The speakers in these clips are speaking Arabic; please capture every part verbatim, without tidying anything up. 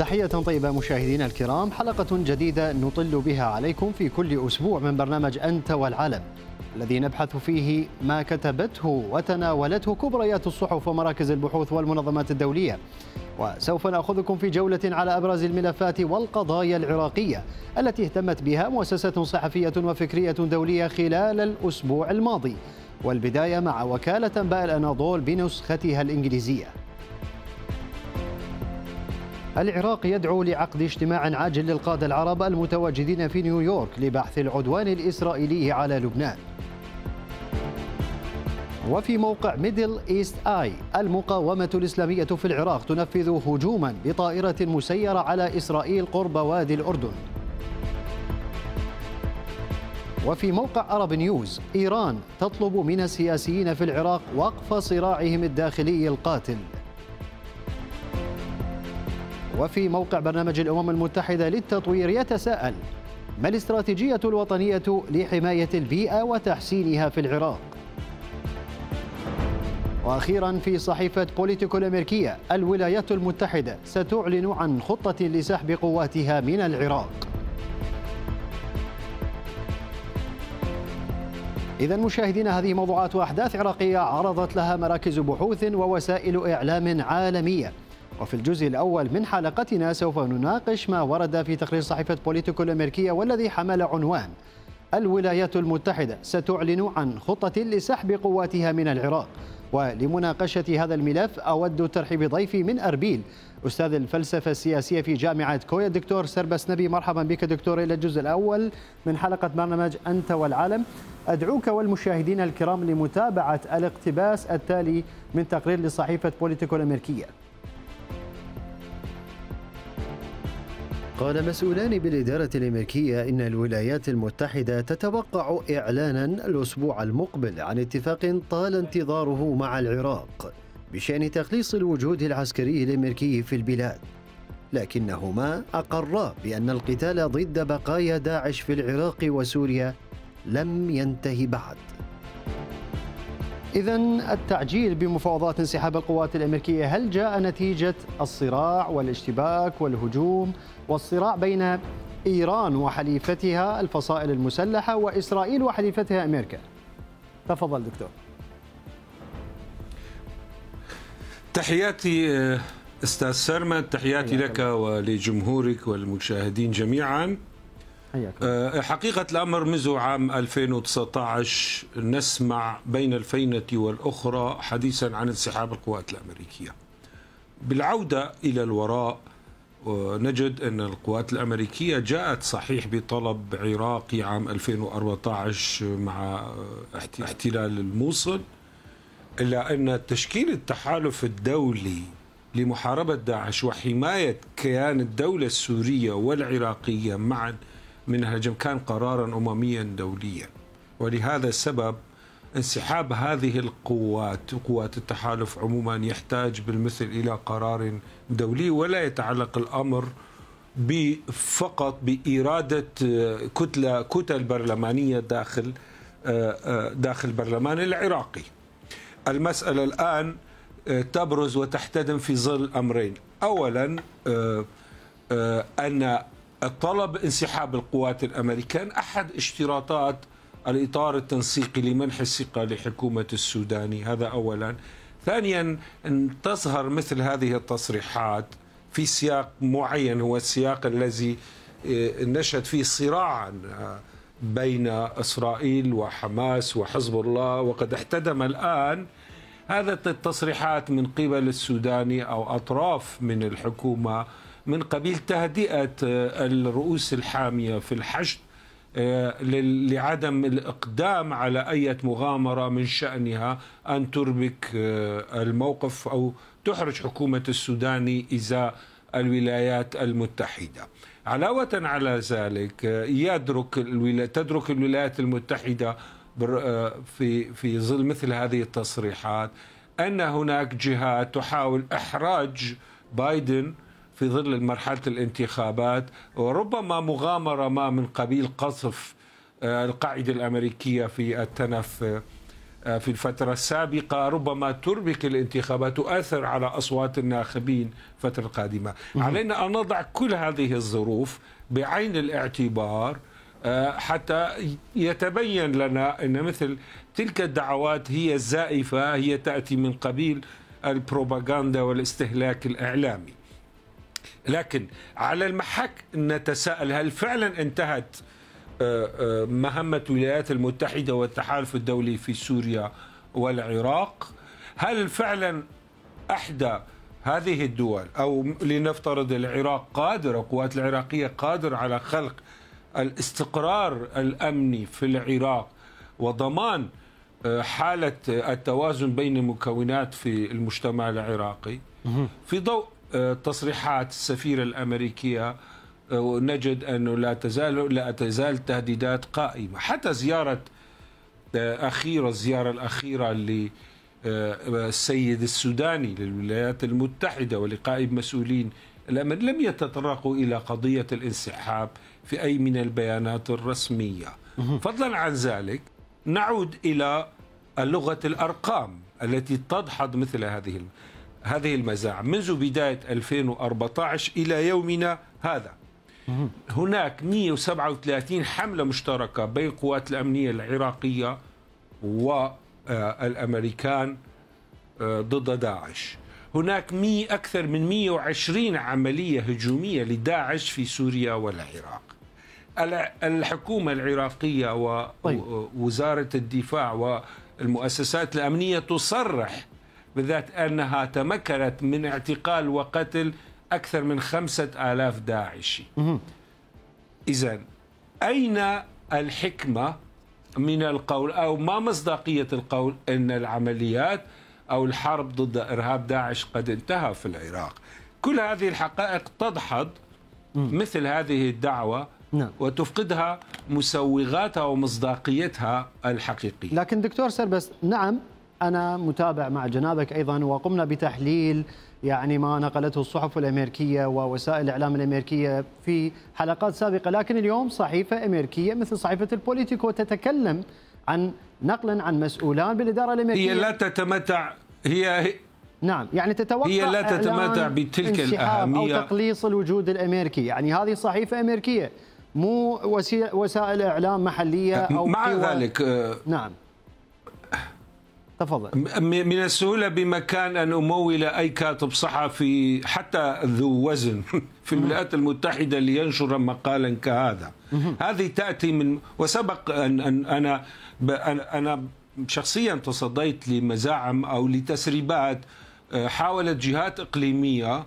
تحية طيبة مشاهدينا الكرام، حلقة جديدة نطل بها عليكم في كل أسبوع من برنامج أنت والعالم، الذي نبحث فيه ما كتبته وتناولته كبريات الصحف ومراكز البحوث والمنظمات الدولية. وسوف نأخذكم في جولة على أبرز الملفات والقضايا العراقية التي اهتمت بها مؤسسة صحفية وفكرية دولية خلال الأسبوع الماضي، والبداية مع وكالة أنباء الأناضول بنسختها الإنجليزية. العراق يدعو لعقد اجتماع عاجل للقادة العرب المتواجدين في نيويورك لبحث العدوان الإسرائيلي على لبنان. وفي موقع ميدل إيست آي، المقاومة الإسلامية في العراق تنفذ هجوما بطائرة مسيرة على إسرائيل قرب وادي الأردن. وفي موقع عرب نيوز، إيران تطلب من السياسيين في العراق وقف صراعهم الداخلي القاتل. وفي موقع برنامج الأمم المتحدة للتطوير يتساءل: ما الاستراتيجية الوطنية لحماية البيئة وتحسينها في العراق؟ وأخيرا في صحيفة بوليتيكو الأمريكية، الولايات المتحدة ستعلن عن خطة لسحب قواتها من العراق. إذا مشاهدينا، هذه موضوعات وأحداث عراقية عرضت لها مراكز بحوث ووسائل إعلام عالمية. وفي الجزء الأول من حلقتنا سوف نناقش ما ورد في تقرير صحيفة بوليتيكو الأمريكية والذي حمل عنوان: الولايات المتحدة ستعلن عن خطة لسحب قواتها من العراق. ولمناقشة هذا الملف أود الترحيب بضيفي من أربيل، أستاذ الفلسفة السياسية في جامعة كويا، الدكتور سربس نبي. مرحبا بك دكتور إلى الجزء الأول من حلقة برنامج أنت والعالم. أدعوك والمشاهدين الكرام لمتابعة الاقتباس التالي من تقرير لصحيفة بوليتيكو الأمريكية. قال مسؤولان بالإدارة الأمريكية إن الولايات المتحدة تتوقع إعلانا الأسبوع المقبل عن اتفاق طال انتظاره مع العراق بشأن تخليص الوجود العسكري الأمريكي في البلاد، لكنهما أقرا بأن القتال ضد بقايا داعش في العراق وسوريا لم ينتهي بعد. إذن التعجيل بمفاوضات انسحاب القوات الأمريكية هل جاء نتيجة الصراع والاشتباك والهجوم والصراع بين إيران وحليفتها الفصائل المسلحة وإسرائيل وحليفتها أمريكا؟ تفضل دكتور. تحياتي أستاذ سرمد، تحياتي لك ولجمهورك والمشاهدين جميعا. حقيقة الأمر منذ عام ألفين وتسعة عشر نسمع بين الفينة والأخرى حديثا عن انسحاب القوات الأمريكية. بالعودة إلى الوراء نجد أن القوات الأمريكية جاءت صحيح بطلب عراقي عام ألفين وأربعة عشر مع احتلال الموصل، إلا أن تشكيل التحالف الدولي لمحاربة داعش وحماية كيان الدولة السورية والعراقية معا من الهجم كان قرارا أمميا دوليا، ولهذا السبب انسحاب هذه القوات قوات التحالف عموما يحتاج بالمثل إلى قرار دولي، ولا يتعلق الأمر فقط بإرادة كتلة كتل برلمانية داخل داخل البرلمان العراقي. المسألة الآن تبرز وتحتدم في ظل أمرين: أولا أن الطلب انسحاب القوات الأمريكان أحد اشتراطات الإطار التنسيقي لمنح الثقة لحكومة السوداني، هذا أولا. ثانيا، أن تظهر مثل هذه التصريحات في سياق معين، هو السياق الذي نشهد فيه صراعا بين إسرائيل وحماس وحزب الله، وقد احتدم الآن هذا التصريحات من قبل السوداني أو أطراف من الحكومة من قبيل تهدئة الرؤوس الحامية في الحشد لعدم الإقدام على أي مغامرة من شأنها أن تربك الموقف أو تحرج حكومة السوداني إزاء الولايات المتحدة. علاوة على ذلك، يدرك تدرك الولايات المتحدة في في ظل مثل هذه التصريحات أن هناك جهات تحاول إحراج بايدن في ظل مرحلة الانتخابات، وربما مغامرة ما من قبيل قصف القاعدة الأمريكية في التنف في الفترة السابقة ربما تربك الانتخابات، تؤثر على أصوات الناخبين الفترة القادمة. علينا أن نضع كل هذه الظروف بعين الاعتبار حتى يتبين لنا أن مثل تلك الدعوات هي الزائفة، هي تأتي من قبيل البروباغندا والاستهلاك الإعلامي. لكن على المحك نتساءل، هل فعلا انتهت مهمة الولايات المتحدة والتحالف الدولي في سوريا والعراق؟ هل فعلا أحدى هذه الدول، أو لنفترض العراق قادر، القوات العراقية قادر على خلق الاستقرار الأمني في العراق وضمان حالة التوازن بين المكونات في المجتمع العراقي؟ في ضوء تصريحات السفيرة الأمريكية نجد أنه لا تزال لا تزال تهديدات قائمة. حتى زيارة أخيرة الزيارة الأخيرة للسيد السوداني للولايات المتحدة ولقاء مسؤولين الأمن لم يتطرقوا إلى قضية الانسحاب في أي من البيانات الرسمية. فضلا عن ذلك نعود إلى لغة الأرقام التي تدحض مثل هذه هذه المزاعم. منذ بداية ألفين وأربعة عشر إلى يومنا هذا هناك مئة وسبعة وثلاثين حملة مشتركة بين القوات الأمنية العراقية والأمريكان ضد داعش. هناك مئة أكثر من مئة وعشرين عملية هجومية لداعش في سوريا والعراق. الحكومة العراقية ووزارة الدفاع والمؤسسات الأمنية تصرح بذات أنها تمكنت من اعتقال وقتل أكثر من خمسة آلاف داعشي. إذن أين الحكمة من القول، أو ما مصداقية القول أن العمليات أو الحرب ضد إرهاب داعش قد انتهى في العراق؟ كل هذه الحقائق تدحض مثل هذه الدعوة نعم. وتفقدها مسوغاتها ومصداقيتها الحقيقية. لكن دكتور سربس، نعم أنا متابع مع جنابك أيضا، وقمنا بتحليل يعني ما نقلته الصحف الأمريكية ووسائل الإعلام الأمريكية في حلقات سابقة، لكن اليوم صحيفة أمريكية مثل صحيفة البوليتيكو تتكلم عن نقلا عن مسؤولان بالإدارة الأمريكية. هي لا تتمتع هي نعم يعني تتوقع هي لا تتمتع بتلك الأهمية أو تقليص الوجود الأمريكي. يعني هذه صحيفة أمريكية مو وسائل إعلام محلية أو مع قوى. ذلك نعم تفضل. من السهولة بمكان أن أمول أي كاتب صحفي حتى ذو وزن في الولايات المتحدة لينشر مقالا كهذا. هذه تأتي من، وسبق أن, أن أنا أنا شخصيا تصديت لمزاعم أو لتسريبات حاولت جهات إقليمية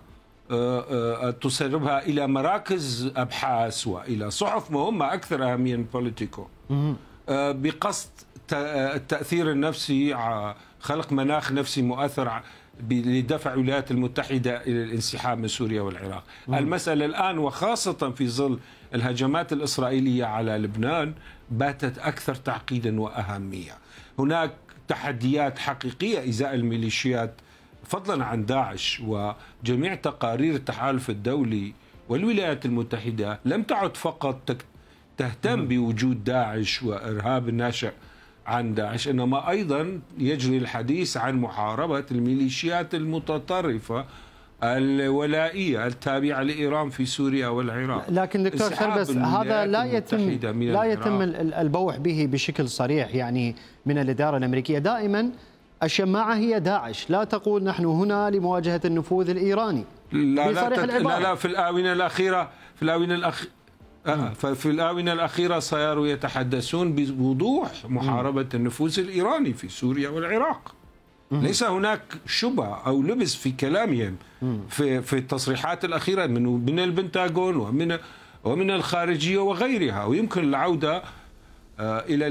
تسربها إلى مراكز أبحاث وإلى صحف مهمة أكثر أهمية من بوليتيكو بقصد التأثير النفسي، خلق مناخ نفسي مؤثر لدفع الولايات المتحدة إلى الانسحاب من سوريا والعراق. المسألة الآن وخاصة في ظل الهجمات الإسرائيلية على لبنان باتت أكثر تعقيدا وأهمية. هناك تحديات حقيقية إزاء الميليشيات فضلا عن داعش، وجميع تقارير التحالف الدولي والولايات المتحدة لم تعد فقط تهتم بوجود داعش وإرهاب الناشئ عن داعش، إنما أيضا يجري الحديث عن محاربة الميليشيات المتطرفة الولائية التابعة لإيران في سوريا والعراق. لكن دكتور سربس، هذا لا يتم لا يتم البوح به بشكل صريح يعني من الإدارة الأمريكية. دائما الشماعة هي داعش، لا تقول نحن هنا لمواجهة النفوذ الإيراني. لا لا, لا لا في الآونة الأخيرة في الآونة الأخيرة آه ففي الآونة الأخيرة صاروا يتحدثون بوضوح محاربة النفوذ الإيراني في سوريا والعراق. ليس هناك شبهة أو لبس في كلامهم في في التصريحات الأخيرة من من البنتاغون ومن ومن الخارجية وغيرها، ويمكن العودة إلى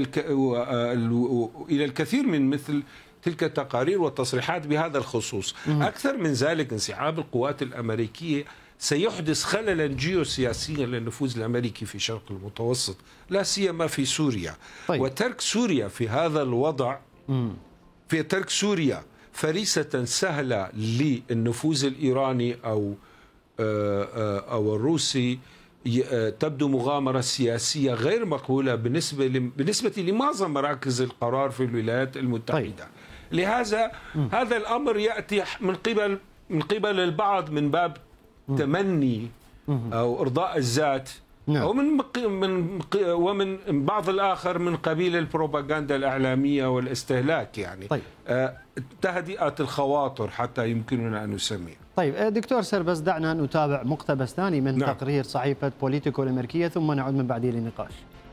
إلى الكثير من مثل تلك التقارير والتصريحات بهذا الخصوص. أكثر من ذلك، انسحاب القوات الأمريكية سيحدث خللا جيوسياسيا للنفوذ الأمريكي في الشرق المتوسط، لا سيما في سوريا. طيب. وترك سوريا في هذا الوضع، في ترك سوريا فريسة سهلة للنفوذ الإيراني أو أو الروسي تبدو مغامرة سياسية غير مقبولة بالنسبة بالنسبة لمعظم مراكز القرار في الولايات المتحدة. طيب. لهذا م. هذا الأمر يأتي من قبل من قبل البعض من باب م. تمني م. أو إرضاء الذات، نعم. ومن من ومن بعض الآخر من قبيل البروباغندا الإعلامية والاستهلاك، يعني طيب. آه تهدئة الخواطر حتى يمكننا أن نسميه. طيب دكتور سربس، دعنا نتابع مقتبس ثاني من نعم. تقرير صحيفة بوليتيكو الأمريكية ثم نعود من بعده للنقاش.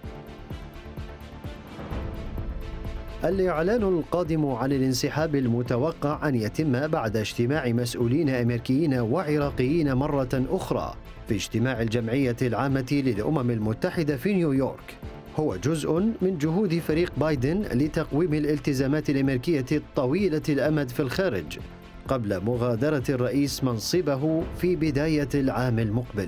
الإعلان القادم عن الانسحاب المتوقع أن يتم بعد اجتماع مسؤولين أمريكيين وعراقيين مرة أخرى في اجتماع الجمعية العامة للأمم المتحدة في نيويورك هو جزء من جهود فريق بايدن لتقويم الالتزامات الأمريكية الطويلة الأمد في الخارج قبل مغادرة الرئيس منصبه في بداية العام المقبل.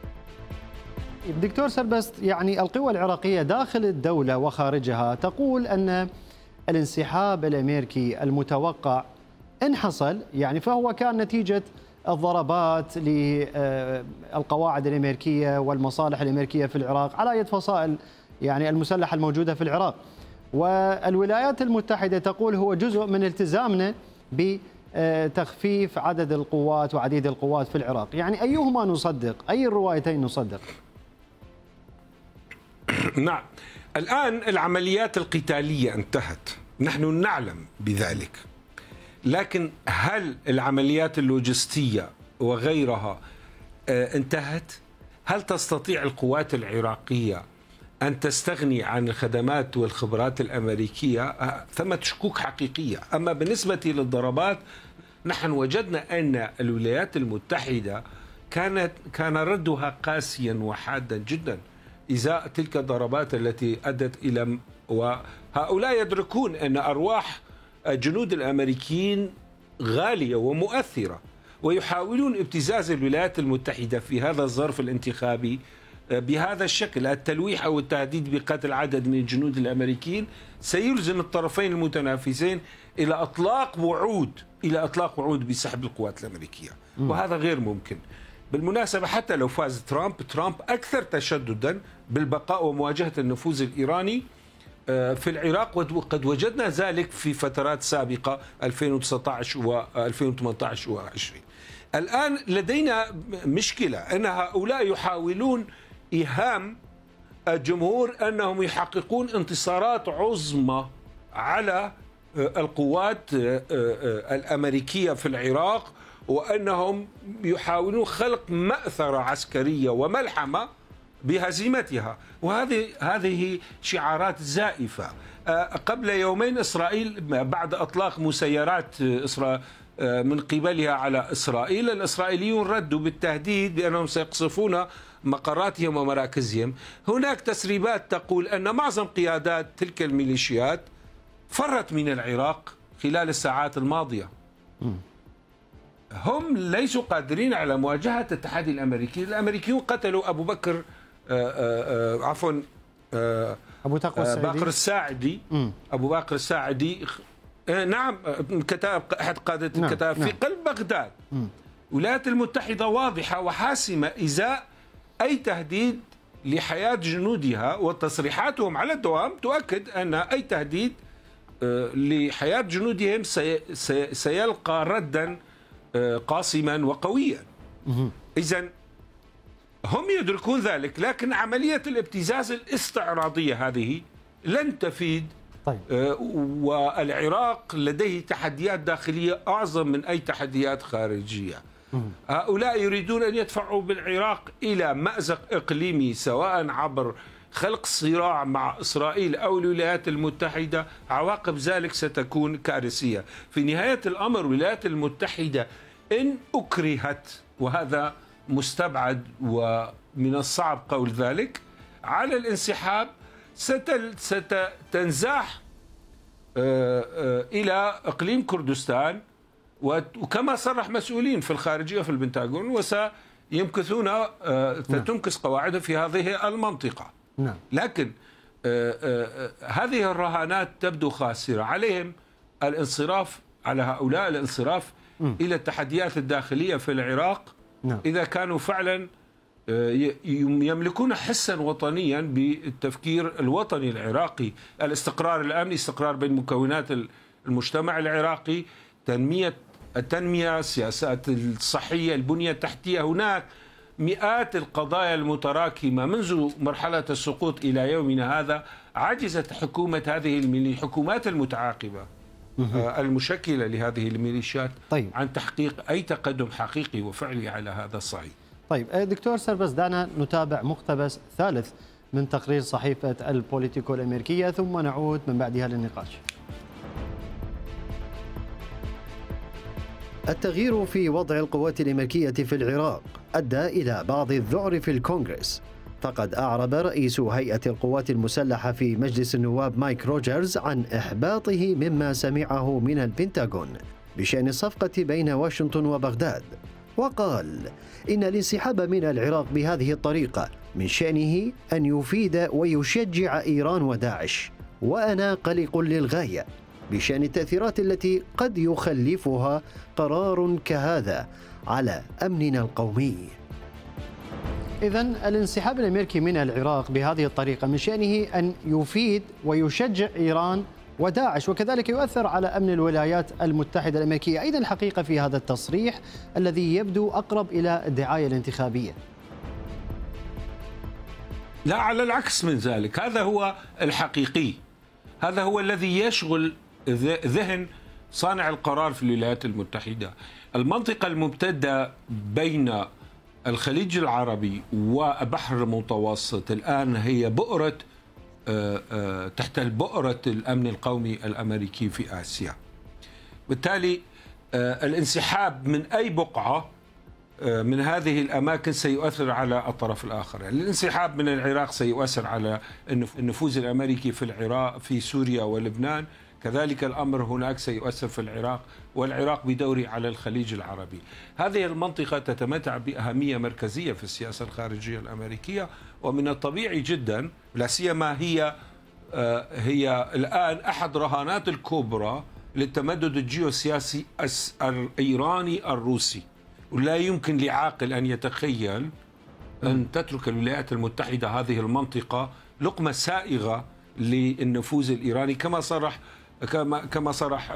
دكتور سربست، يعني القوى العراقية داخل الدولة وخارجها تقول أن الانسحاب الأمريكي المتوقع إن حصل يعني فهو كان نتيجة الضربات للقواعد الأمريكية والمصالح الأمريكية في العراق على يد فصائل يعني المسلحة الموجودة في العراق، والولايات المتحدة تقول هو جزء من التزامنا بتخفيف عدد القوات وعديد القوات في العراق. يعني أيهما نصدق؟ أي الروايتين نصدق؟ نعم، الآن العمليات القتالية انتهت، نحن نعلم بذلك، لكن هل العمليات اللوجستية وغيرها انتهت؟ هل تستطيع القوات العراقية أن تستغني عن الخدمات والخبرات الأمريكية؟ ثمة شكوك حقيقية. أما بالنسبة للضربات، نحن وجدنا أن الولايات المتحدة كانت كان ردها قاسيا وحادا جدا إزاء تلك الضربات التي أدت إلى، وهؤلاء يدركون أن أرواح الجنود الأمريكيين غالية ومؤثرة، ويحاولون ابتزاز الولايات المتحدة في هذا الظرف الانتخابي بهذا الشكل. التلويح أو التهديد بقتل عدد من الجنود الأمريكيين سيلزم الطرفين المتنافسين إلى إطلاق وعود إلى إطلاق وعود بسحب القوات الأمريكية، وهذا غير ممكن. بالمناسبة حتى لو فاز ترامب، ترامب أكثر تشددا بالبقاء ومواجهة النفوذ الإيراني في العراق، وقد وجدنا ذلك في فترات سابقة ألفين وتسعة عشر وألفين وثمانية عشر وعشرين. الآن لدينا مشكلة أن هؤلاء يحاولون إيهام الجمهور أنهم يحققون انتصارات عظمى على القوات الأمريكية في العراق، وأنهم يحاولون خلق مأثرة عسكرية وملحمة بهزيمتها، وهذه هذه شعارات زائفة. قبل يومين إسرائيل بعد إطلاق مسيرات من قبلها على إسرائيل، الإسرائيليون ردوا بالتهديد بأنهم سيقصفون مقراتهم ومراكزهم. هناك تسريبات تقول أن معظم قيادات تلك الميليشيات فرت من العراق خلال الساعات الماضية. هم ليسوا قادرين على مواجهة التحدي الأمريكي. الأمريكيون قتلوا أبو بكر آآ آآ عفوا أبو تقوى الساعدي باقر الساعدي م. أبو باقر الساعدي نعم كتاب أحد قادة نعم. الكتاب في نعم. قلب بغداد. م. الولايات المتحدة واضحة وحاسمة إزاء أي تهديد لحياة جنودها، وتصريحاتهم على الدوام تؤكد أن أي تهديد لحياة جنودهم سيلقى ردا قاسما وقويا. إذن هم يدركون ذلك، لكن عملية الابتزاز الاستعراضية هذه لن تفيد. طيب. والعراق لديه تحديات داخلية أعظم من أي تحديات خارجية. هؤلاء يريدون أن يدفعوا بالعراق إلى مأزق إقليمي، سواء عبر خلق صراع مع إسرائيل أو الولايات المتحدة. عواقب ذلك ستكون كارثية. في نهاية الأمر الولايات المتحدة إن أكرهت، وهذا مستبعد ومن الصعب قول ذلك، على الانسحاب ستنزاح إلى إقليم كردستان، وكما صرح مسؤولين في الخارجية في البنتاغون، وسيمكثون تنكس قواعدهم في هذه المنطقة. نعم. لكن هذه الرهانات تبدو خاسرة. عليهم الانصراف، على هؤلاء الانصراف م. إلى التحديات الداخلية في العراق. نعم. إذا كانوا فعلا يملكون حسا وطنيا بالتفكير الوطني العراقي، الاستقرار الامني، استقرار بين مكونات المجتمع العراقي، تنميه التنميه، السياسات الصحيه، البنيه التحتيه. هناك مئات القضايا المتراكمه منذ مرحله السقوط الى يومنا هذا، عجزت حكومه هذه الحكومات المتعاقبه المشكله لهذه الميليشيات طيب. عن تحقيق اي تقدم حقيقي وفعلي على هذا الصعيد. طيب دكتور سربس، دعنا نتابع مقتبس ثالث من تقرير صحيفة البوليتيكو الأمريكية ثم نعود من بعدها للنقاش. التغيير في وضع القوات الأمريكية في العراق أدى إلى بعض الذعر في الكونغرس، فقد أعرب رئيس هيئة القوات المسلحة في مجلس النواب مايك روجرز عن إحباطه مما سمعه من البنتاغون بشأن الصفقة بين واشنطن وبغداد، وقال إن الانسحاب من العراق بهذه الطريقة من شأنه أن يفيد ويشجع إيران وداعش، وأنا قلق للغاية بشأن التأثيرات التي قد يخلفها قرار كهذا على أمننا القومي. إذن الانسحاب الأمريكي من العراق بهذه الطريقة من شأنه أن يفيد ويشجع إيران وداعش، وكذلك يؤثر على أمن الولايات المتحدة الأمريكية. أيضا الحقيقة في هذا التصريح الذي يبدو أقرب إلى الدعاية الانتخابية. لا، على العكس من ذلك، هذا هو الحقيقي، هذا هو الذي يشغل ذهن صانع القرار في الولايات المتحدة. المنطقة الممتدة بين الخليج العربي والبحر المتوسط الآن هي بؤرة تحت البؤرة الأمن القومي الأمريكي في آسيا. بالتالي الانسحاب من أي بقعة من هذه الأماكن سيؤثر على الطرف الآخر. يعني الانسحاب من العراق سيؤثر على النفوذ الأمريكي في العراق، في سوريا ولبنان، كذلك الأمر هناك سيؤثر في العراق، والعراق بدوره على الخليج العربي. هذه المنطقة تتمتع بأهمية مركزية في السياسة الخارجية الأمريكية، ومن الطبيعي جدا، لا سيما هي هي الآن أحد رهانات الكبرى للتمدد الجيوسياسي الإيراني الروسي. ولا يمكن لعاقل أن يتخيل أن تترك الولايات المتحدة هذه المنطقة لقمة سائغة للنفوذ الإيراني، كما صرح كما كما صرح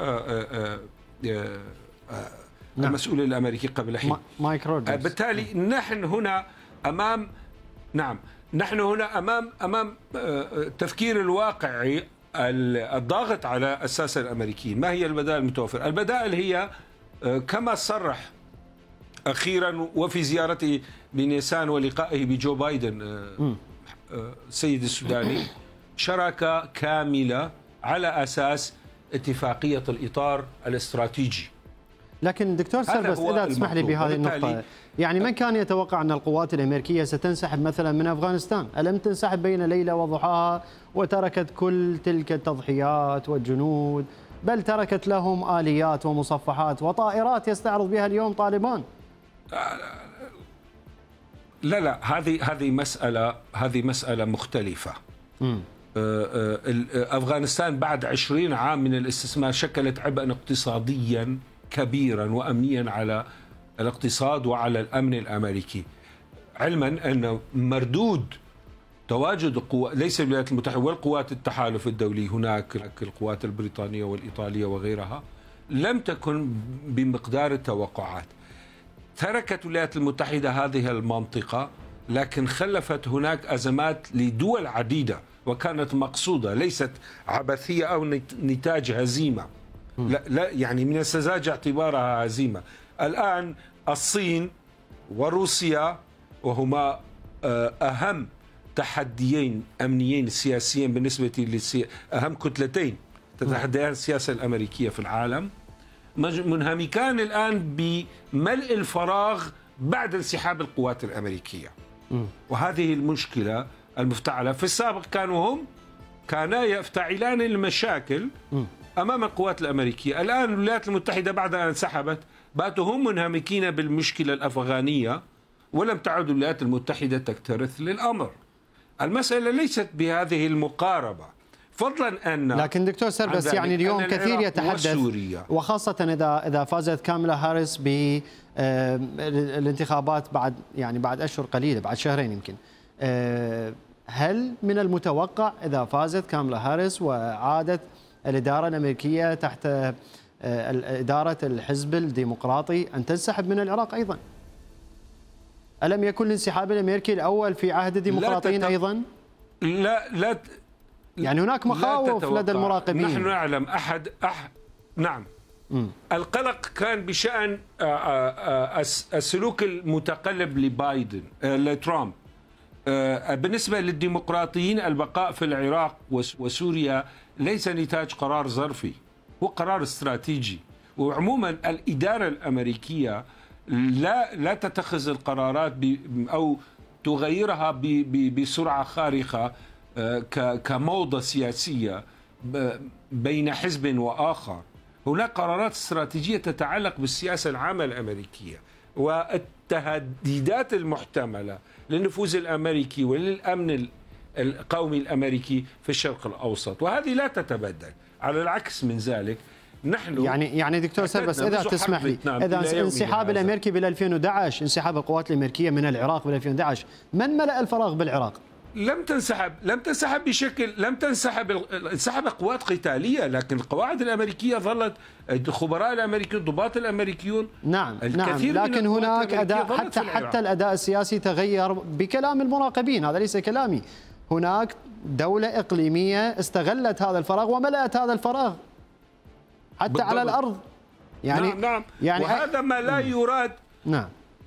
المسؤول الأمريكي قبل حين مايك روجرز. بالتالي نحن هنا أمام نعم نحن هنا أمام أمام التفكير الواقعي الضاغط على الساسة الأمريكيين. ما هي البدائل المتوفرة؟ البدائل هي كما صرح أخيرا وفي زيارته بنيسان ولقائه بجو بايدن السيد السوداني، شراكة كاملة على أساس اتفاقية الإطار الاستراتيجي. لكن دكتور سربس، إذا تسمح لي بهذه النقطة، يعني من كان يتوقع أن القوات الأمريكية ستنسحب مثلا من أفغانستان؟ ألم تنسحب بين ليلة وضحاها وتركت كل تلك التضحيات والجنود، بل تركت لهم آليات ومصفحات وطائرات يستعرض بها اليوم طالبان؟ لا لا هذه هذه مسألة هذه مسألة مختلفة. م. أفغانستان بعد عشرين عام من الاستثمار شكلت عبئا اقتصاديا كبيرا وأمنيا على الاقتصاد وعلى الأمن الأمريكي، علما أن مردود تواجد قوى ليس الولايات المتحدة والقوات التحالف الدولي هناك، القوات البريطانية والإيطالية وغيرها، لم تكن بمقدار التوقعات. تركت الولايات المتحدة هذه المنطقة، لكن خلفت هناك أزمات لدول عديدة وكانت مقصودة، ليست عبثية أو نتاج هزيمة. لا, لا يعني من السذاجة اعتبارها هزيمة. الآن الصين وروسيا وهما أهم تحديين أمنيين سياسيين بالنسبة للسي... أهم كتلتين تتحديان السياسة الأمريكية في العالم، منهمكان الآن بملء الفراغ بعد انسحاب القوات الأمريكية. وهذه المشكلة المفتعلة. في السابق كانوا هم كانا يفتعلان المشاكل أمام القوات الأمريكية. الآن الولايات المتحدة بعد أن انسحبت باتوا هم منهمكين بالمشكلة الأفغانية، ولم تعد الولايات المتحدة تكترث للأمر. المسألة ليست بهذه المقاربة. فضلا أن لكن دكتور سربس يعني اليوم كثير يتحدث وسوريا. وخاصة إذا إذا فازت كاملا هاريس بالانتخابات بعد يعني بعد أشهر قليلة، بعد شهرين يمكن. هل من المتوقع إذا فازت كاملا هاريس وعادت الإدارة الأمريكية تحت إدارة الحزب الديمقراطي أن تنسحب من العراق أيضا؟ ألم يكن الانسحاب الأمريكي الأول في عهد الديمقراطيين لا أيضا؟ لا لا يعني هناك مخاوف لدى المراقبين. نحن نعلم أحد أح نعم م. القلق كان بشأن السلوك المتقلب لبايدن لترامب. بالنسبة للديمقراطيين البقاء في العراق وسوريا ليس نتاج قرار ظرفي، هو قرار استراتيجي. وعموما الإدارة الأمريكية لا لا تتخذ القرارات أو تغيرها بسرعة خارقة كموضة سياسية بين حزب وآخر. هناك قرارات استراتيجية تتعلق بالسياسة العامة الأمريكية والتهديدات المحتملة للنفوذ الأمريكي وللأمن القومي الأمريكي في الشرق الأوسط، وهذه لا تتبدل. على العكس من ذلك نحن يعني يعني دكتور سربس إذا تسمح لي، إذا انسحاب الأمريكي بال ألفين وأحد عشر، انسحاب القوات الأمريكية من العراق بال ألفين وأحد عشر، من ملأ الفراغ بالعراق؟ لم تنسحب لم تنسحب بشكل لم تنسحب انسحب قوات قتاليه، لكن القواعد الامريكيه ظلت، الخبراء الامريكيون، الضباط الامريكيون. نعم نعم، لكن هناك اداء حتى حتى الاداء السياسي تغير بكلام المراقبين، هذا ليس كلامي. هناك دولة إقليمية استغلت هذا الفراغ وملأت هذا الفراغ حتى بالضبط. على الأرض يعني نعم نعم يعني وهذا ما لا يراد. نعم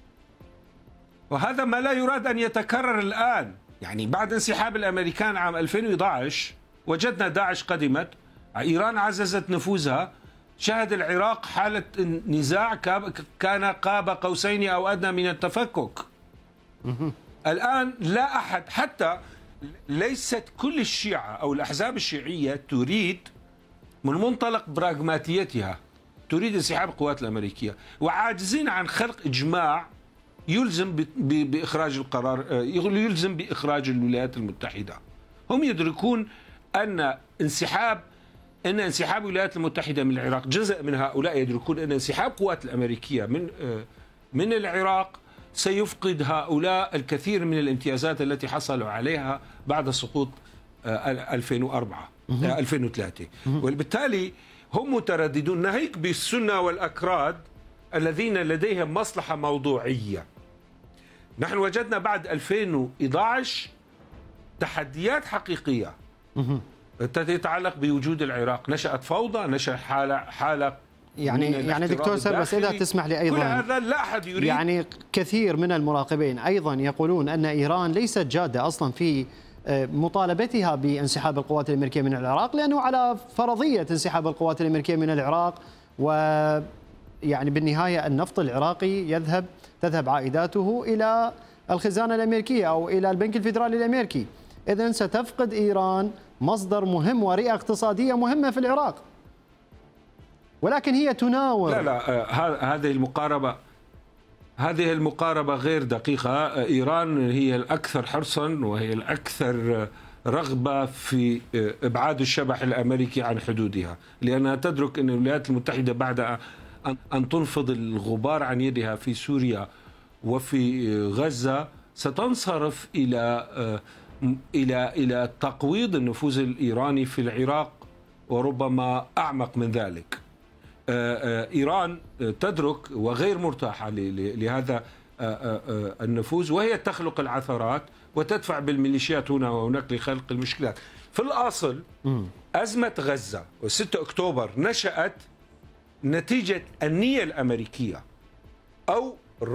وهذا ما لا يراد أن يتكرر الآن. يعني بعد انسحاب الأمريكان عام ألفين وأحد عشر وجدنا داعش قدمت، إيران عززت نفوذها، شهد العراق حالة نزاع كان قاب قوسين أو أدنى من التفكك. الآن لا أحد، حتى ليست كل الشيعة أو الأحزاب الشيعية تريد من منطلق براغماتيتها تريد انسحاب القوات الأمريكية، وعاجزين عن خلق إجماع يلزم بإخراج القرار، يلزم بإخراج الولايات المتحدة. هم يدركون أن انسحاب أن انسحاب الولايات المتحدة من العراق، جزء من هؤلاء يدركون أن انسحاب القوات الأمريكية من من العراق سيفقد هؤلاء الكثير من الامتيازات التي حصلوا عليها بعد سقوط ألفين وأربعة ألفين وثلاثة، وبالتالي هم مترددون، ناهيك بالسنة والأكراد الذين لديهم مصلحة موضوعية. نحن وجدنا بعد ألفين وأحد عشر تحديات حقيقية تتعلق بوجود العراق، نشأت فوضى، نشأ حالة حالة يعني يعني دكتور سربس إذا تسمح لي أيضا، كل هذا لا أحد يريد. يعني كثير من المراقبين أيضا يقولون أن إيران ليست جادة أصلا في مطالبتها بانسحاب القوات الأمريكية من العراق، لأنه على فرضية انسحاب القوات الأمريكية من العراق و يعني بالنهاية النفط العراقي يذهب تذهب عائداته إلى الخزانة الأمريكية أو إلى البنك الفيدرالي الأمريكي، إذن ستفقد إيران مصدر مهم ورئة اقتصادية مهمة في العراق، ولكن هي تناور. لا لا هذه المقاربة هذه المقاربة غير دقيقة. إيران هي الأكثر حرصا وهي الأكثر رغبة في إبعاد الشبح الأمريكي عن حدودها، لأنها تدرك أن الولايات المتحدة بعد أن تنفض الغبار عن يدها في سوريا وفي غزة ستنصرف إلى إلى إلى تقويض النفوذ الإيراني في العراق وربما أعمق من ذلك. إيران تدرك وغير مرتاحة لهذا النفوذ، وهي تخلق العثرات وتدفع بالميليشيات هنا وهناك لخلق المشكلات. في الأصل أزمة غزة وستة أكتوبر نشأت نتيجة النية الأمريكية، أو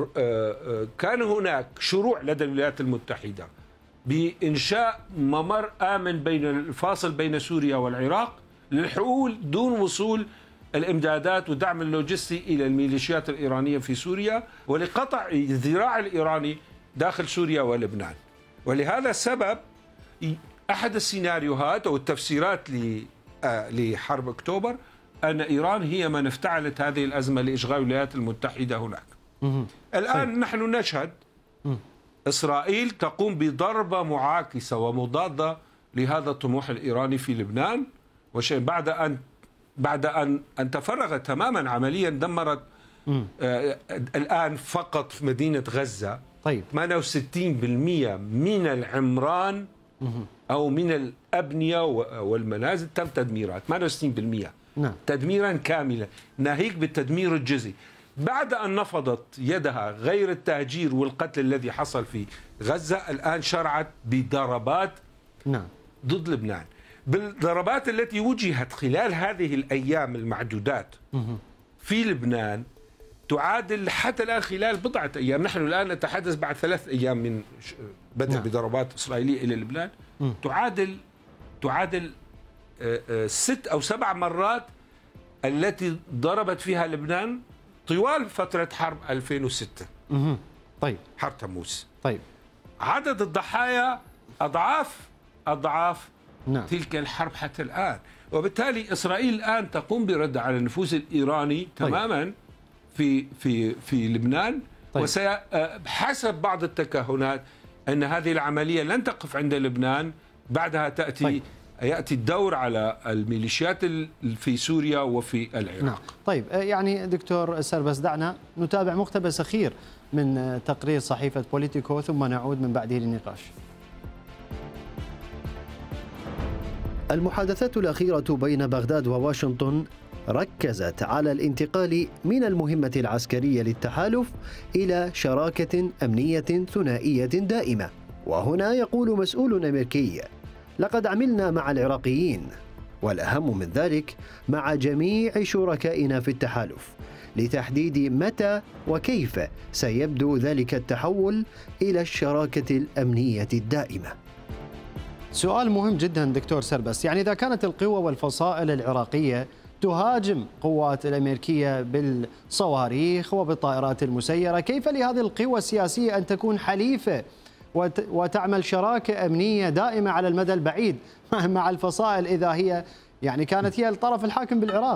كان هناك شروع لدى الولايات المتحدة بإنشاء ممر آمن بين الفاصل بين سوريا والعراق للحلول دون وصول الإمدادات ودعم اللوجستي إلى الميليشيات الإيرانية في سوريا، ولقطع الذراع الإيراني داخل سوريا ولبنان. ولهذا السبب أحد السيناريوهات أو التفسيرات لحرب أكتوبر أن إيران هي من افتعلت هذه الأزمة لإشغال الولايات المتحدة هناك. الآن نحن نشهد إسرائيل تقوم بضربة معاكسة ومضادة لهذا الطموح الإيراني في لبنان، وشيء بعد أن بعد أن أن تفرغت تماما عمليا دمرت آه الآن فقط في مدينة غزة طيب ثمانية وستين بالمئة من العمران أو من الأبنية والمنازل تم تدميرها، ثمانية وستين بالمئة نعم. تدميرا كاملا، ناهيك بالتدمير الجزئي. بعد أن نفضت يدها غير التهجير والقتل الذي حصل في غزة، الآن شرعت بضربات نعم. ضد لبنان، بالضربات التي وجهت خلال هذه الأيام المعدودات في لبنان تعادل حتى الآن خلال بضعة أيام، نحن الآن نتحدث بعد ثلاث أيام من بدء نعم. بضربات إسرائيلية إلى لبنان، م. تعادل تعادل ست أو سبع مرات التي ضربت فيها لبنان طوال فترة حرب ألفين وستة. م. طيب حرب تموز. طيب عدد الضحايا أضعاف أضعاف نعم. تلك الحرب حتى الآن، وبالتالي إسرائيل الآن تقوم برد على النفوذ الإيراني طيب. تماما في في في لبنان. طيب. وحسب بعض التكهنات أن هذه العملية لن تقف عند لبنان، بعدها تأتي طيب. يأتي الدور على الميليشيات في سوريا وفي العراق. نعم. طيب يعني دكتور سربس، دعنا نتابع مقتبس أخير من تقرير صحيفة بوليتيكو ثم نعود من بعده للنقاش. المحادثات الأخيرة بين بغداد وواشنطن ركزت على الانتقال من المهمة العسكرية للتحالف إلى شراكة أمنية ثنائية دائمة. وهنا يقول مسؤول أمريكي: لقد عملنا مع العراقيين، والأهم من ذلك مع جميع شركائنا في التحالف، لتحديد متى وكيف سيبدو ذلك التحول إلى الشراكة الأمنية الدائمة. سؤال مهم جدا دكتور سربس، يعني إذا كانت القوى والفصائل العراقية تهاجم قوات الأمريكية بالصواريخ وبالطائرات المسيرة، كيف لهذه القوى السياسية أن تكون حليفة وتعمل شراكة أمنية دائمة على المدى البعيد مع الفصائل إذا هي يعني كانت هي الطرف الحاكم بالعراق؟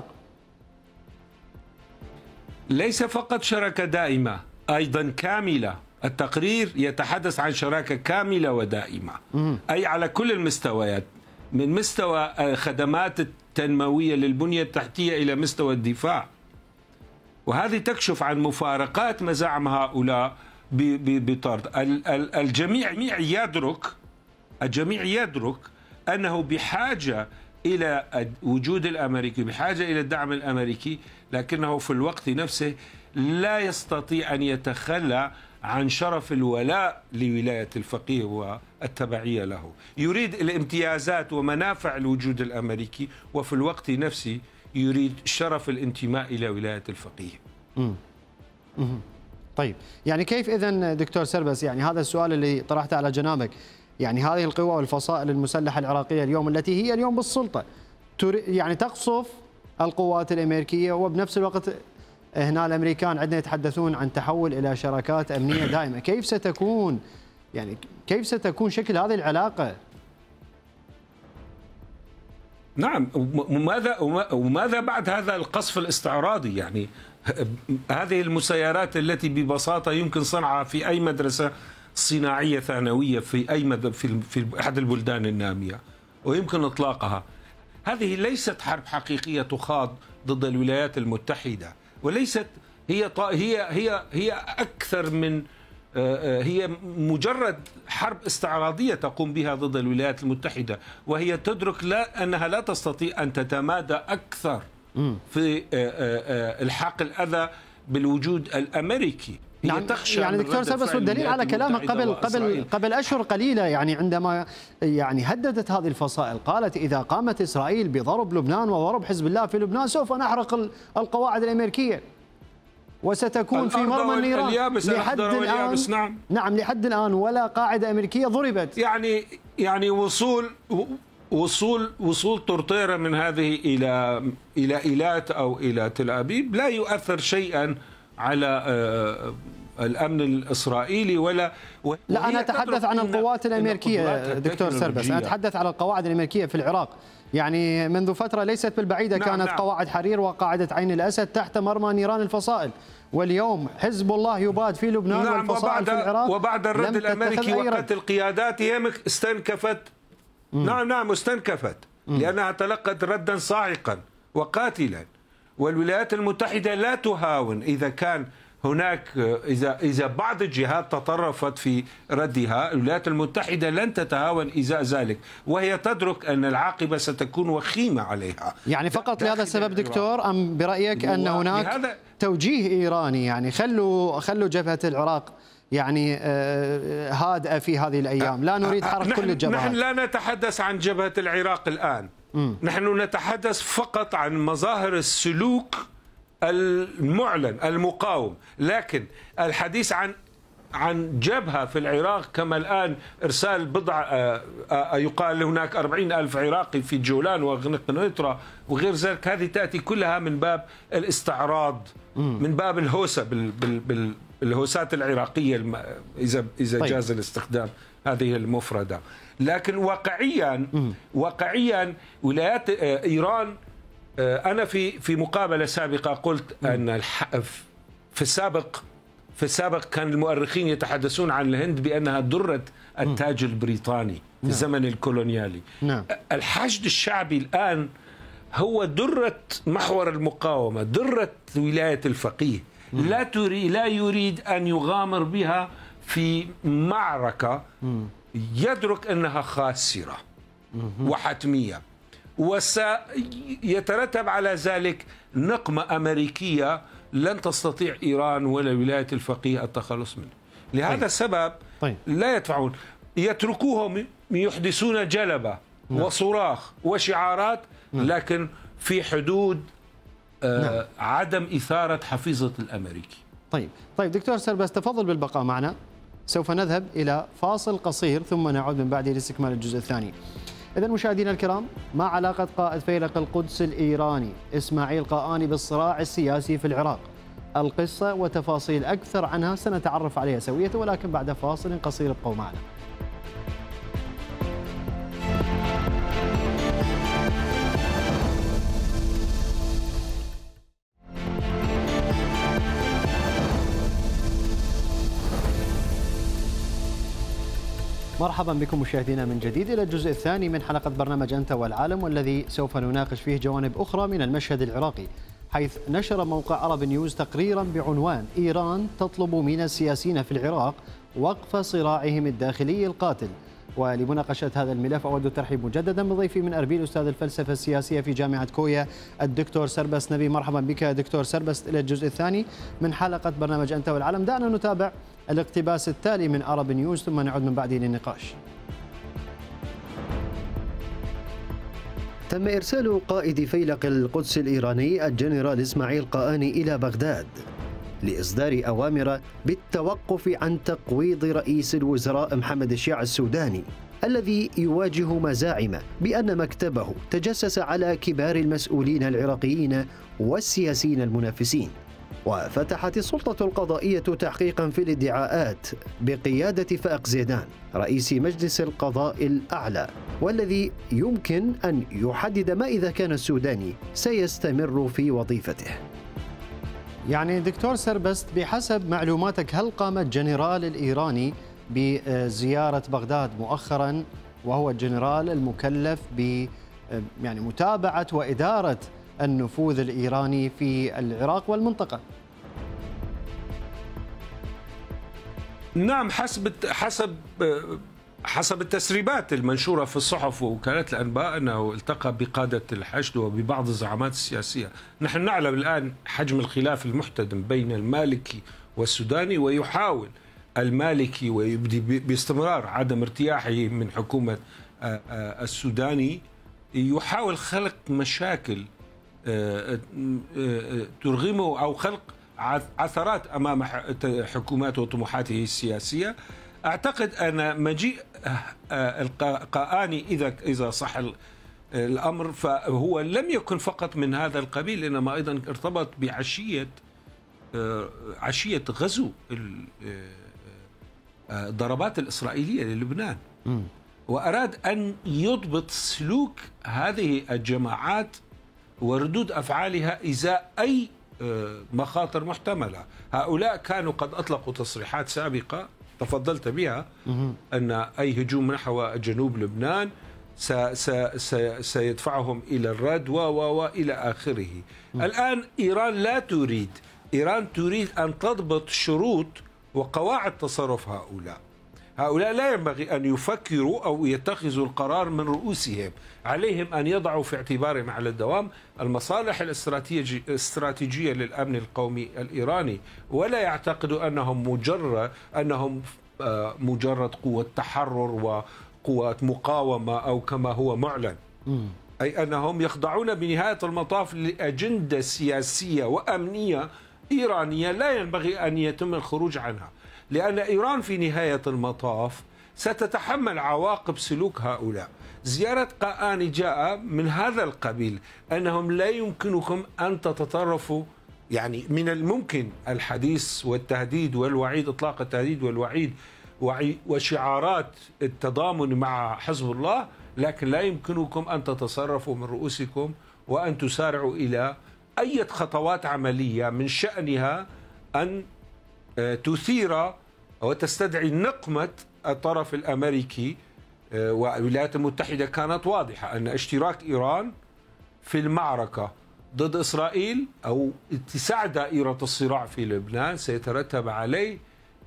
ليس فقط شراكة دائمة، أيضا كاملة. التقرير يتحدث عن شراكة كاملة ودائمة، أي على كل المستويات، من مستوى خدمات التنموية للبنية التحتية إلى مستوى الدفاع. وهذه تكشف عن مفارقات مزاعم هؤلاء بطرد. الجميع يدرك الجميع يدرك أنه بحاجة إلى وجود الأمريكي، بحاجة إلى الدعم الأمريكي، لكنه في الوقت نفسه لا يستطيع أن يتخلى عن شرف الولاء لولاية الفقيه والتبعية له. يريد الامتيازات ومنافع الوجود الأمريكي، وفي الوقت نفسه يريد شرف الانتماء إلى ولاية الفقيه. مم. مم. طيب يعني كيف إذن دكتور سربس، يعني هذا السؤال اللي طرحته على جنابك، يعني هذه القوى والفصائل المسلحة العراقية اليوم التي هي اليوم بالسلطة يعني تقصف القوات الأمريكية، وبنفس الوقت هنا الأمريكان عندنا يتحدثون عن تحول إلى شراكات أمنية دائمة، كيف ستكون يعني كيف ستكون شكل هذه العلاقة؟ نعم، وماذا وماذا بعد هذا القصف الاستعراضي؟ يعني هذه المسيرات التي ببساطة يمكن صنعها في أي مدرسة صناعية ثانوية في أي مد... في في أحد البلدان النامية، ويمكن إطلاقها. هذه ليست حرب حقيقية تخاض ضد الولايات المتحدة، وليست هي هي هي هي أكثر من هي مجرد حرب استعراضية تقوم بها ضد الولايات المتحدة، وهي تدرك لا أنها لا تستطيع أن تتمادى أكثر في الحاق الأذى بالوجود الأمريكي. نعم يعني دكتور سربس، والدليل على كلامه قبل قبل قبل أشهر قليلة، يعني عندما يعني هددت هذه الفصائل قالت إذا قامت إسرائيل بضرب لبنان وضرب حزب الله في لبنان سوف نحرق القواعد الأمريكية وستكون في مرمى النيران. لحد الآن نعم نعم لحد الآن ولا قاعدة أمريكية ضربت. يعني يعني وصول وصول وصول طرطيرة من هذه إلى إلى إيلات أو إلى تل أبيب لا يؤثر شيئا على الأمن الإسرائيلي ولا لا. أنا أتحدث عن القوات الأمريكية دكتور سربس، أنا أتحدث على القواعد الأمريكية في العراق. يعني منذ فترة ليست بالبعيدة نعم كانت نعم. قواعد حرير وقاعدة عين الأسد تحت مرمى نيران الفصائل، واليوم حزب الله يباد في لبنان نعم والفصائل في العراق. وبعد الرد الأمريكي وقتل قياداتهم استنكفت نعم نعم استنكفت لأنها تلقت ردا صاعقا وقاتلا. والولايات المتحدة لا تهاون إذا كان هناك إذا إذا بعض الجهات تطرفت في ردها، الولايات المتحدة لن تتهاون إزاء ذلك، وهي تدرك أن العاقبة ستكون وخيمة عليها. يعني فقط لهذا السبب دكتور، أم برأيك أن هناك توجيه إيراني؟ يعني خلوا خلوا جبهة العراق يعني هادئة في هذه الأيام، لا نريد حرق كل الجبهات. نحن لا نتحدث عن جبهة العراق الآن، م. نحن نتحدث فقط عن مظاهر السلوك المعلن المقاوم، لكن الحديث عن عن جبهة في العراق كما الآن إرسال بضع يقال هناك أربعين ألف عراقي في جولان وغنيطرة وغير ذلك، هذه تأتي كلها من باب الاستعراض، من باب الهوسة بالهوسات العراقية إذا إذا طيب. جاز الاستخدام هذه المفردة. لكن واقعيا واقعيا ولايات إيران، أنا في في مقابلة سابقة قلت أن في السابق في السابق كان المؤرخين يتحدثون عن الهند بأنها درة التاج البريطاني في الزمن الكولونيالي. الحشد الشعبي الآن هو درة محور المقاومة، درة ولاية الفقيه، لا تريد لا يريد أن يغامر بها في معركة يدرك أنها خاسرة وحتمية، وسيترتب على ذلك نقمة أمريكية لن تستطيع إيران ولا ولاية الفقيه التخلص منه. لهذا طيب. السبب طيب. لا يدفعون، يتركوهم يحدثون جلبة نعم. وصراخ وشعارات نعم. لكن في حدود آه نعم. عدم إثارة حفيظة الأمريكي. طيب طيب دكتور سربست، تفضل بالبقاء معنا، سوف نذهب إلى فاصل قصير ثم نعود من بعده لاستكمال الجزء الثاني. إذن مشاهدينا الكرام، ما علاقة قائد فيلق القدس الإيراني إسماعيل قاآني بالصراع السياسي في العراق؟ القصة وتفاصيل أكثر عنها سنتعرف عليها سوية، ولكن بعد فاصل قصير. ابقوا معنا. مرحبا بكم مشاهدينا من جديد إلى الجزء الثاني من حلقة برنامج أنت والعالم، والذي سوف نناقش فيه جوانب أخرى من المشهد العراقي، حيث نشر موقع عرب نيوز تقريرا بعنوان إيران تطلب من السياسيين في العراق وقف صراعهم الداخلي القاتل. ولمناقشة هذا الملف أود الترحيب مجددا بضيفي من أربيل أستاذ الفلسفة السياسية في جامعة كويا الدكتور سربست نبي. مرحبا بك دكتور سربست إلى الجزء الثاني من حلقة برنامج أنت والعالم. دعنا نتابع الاقتباس التالي من عرب نيوز ثم نعود من بعده للنقاش. تم إرسال قائد فيلق القدس الإيراني الجنرال إسماعيل قاآني إلى بغداد لإصدار أوامر بالتوقف عن تقويض رئيس الوزراء محمد الشيع السوداني، الذي يواجه مزاعم بأن مكتبه تجسس على كبار المسؤولين العراقيين والسياسيين المنافسين. وفتحت السلطة القضائية تحقيقا في الادعاءات بقيادة فائق زيدان رئيس مجلس القضاء الأعلى، والذي يمكن أن يحدد ما إذا كان السوداني سيستمر في وظيفته. يعني دكتور سربست، بحسب معلوماتك، هل قام الجنرال الإيراني بزيارة بغداد مؤخرا، وهو الجنرال المكلف ب يعني متابعة وإدارة النفوذ الإيراني في العراق والمنطقة؟ نعم، حسب حسب حسب التسريبات المنشورة في الصحف ووكالات الأنباء أنه التقى بقادة الحشد وببعض الزعامات السياسية. نحن نعلم الآن حجم الخلاف المحتدم بين المالكي والسوداني، ويحاول المالكي ويبدي باستمرار عدم ارتياحه من حكومة السوداني، يحاول خلق مشاكل ترغمه أو خلق عثرات أمام حكوماته وطموحاته السياسية. أعتقد أن مجيء القاآني إذا إذا صح الأمر فهو لم يكن فقط من هذا القبيل، إنما أيضا ارتبط بعشية عشية غزو الضربات الإسرائيلية للبنان، وأراد أن يضبط سلوك هذه الجماعات وردود أفعالها إزاء أي مخاطر محتملة. هؤلاء كانوا قد أطلقوا تصريحات سابقة تفضلت بها أن أي هجوم نحو جنوب لبنان سيدفعهم إلى الرد و و إلى آخره. الآن إيران لا تريد إيران تريد أن تضبط شروط وقواعد تصرف هؤلاء. هؤلاء لا ينبغي أن يفكروا أو يتخذوا القرار من رؤوسهم، عليهم أن يضعوا في اعتبارهم على الدوام المصالح الاستراتيجية للأمن القومي الإيراني، ولا يعتقدوا أنهم مجرد أنهم مجرد قوة تحرر وقوة مقاومة أو كما هو معلن، أي أنهم يخضعون بنهاية المطاف لأجندة سياسية وأمنية إيرانية لا ينبغي أن يتم الخروج عنها، لأن إيران في نهاية المطاف ستتحمل عواقب سلوك هؤلاء. زيارة قاآني جاء من هذا القبيل، أنهم لا يمكنكم أن تتطرفوا، يعني من الممكن الحديث والتهديد والوعيد، إطلاق التهديد والوعيد وشعارات التضامن مع حزب الله، لكن لا يمكنكم أن تتصرفوا من رؤوسكم وأن تسارعوا إلى أي خطوات عملية من شأنها أن تثير وتستدعي نقمة الطرف الأمريكي. والولايات المتحدة كانت واضحة أن اشتراك إيران في المعركة ضد إسرائيل أو اتساع دائرة الصراع في لبنان سيترتب عليه